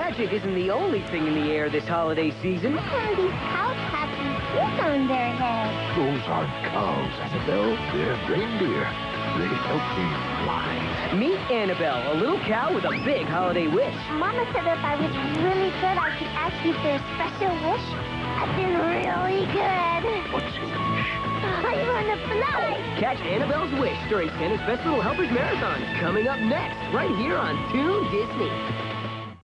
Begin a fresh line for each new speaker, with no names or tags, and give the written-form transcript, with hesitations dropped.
magic isn't the only thing in the air this holiday season.
Look how these cows have some fruit on their heads.
Those aren't cows, Annabelle. They're reindeer. They help me fly.
Meet Annabelle, a little cow with a big holiday wish.
Mama said if I was really good, I could ask you for a special wish. I've been really good.
What's your wish?
I want to fly.
Catch Annabelle's Wish during Santa's Best Little Helpers Marathon, coming up next, right here on Toon Disney.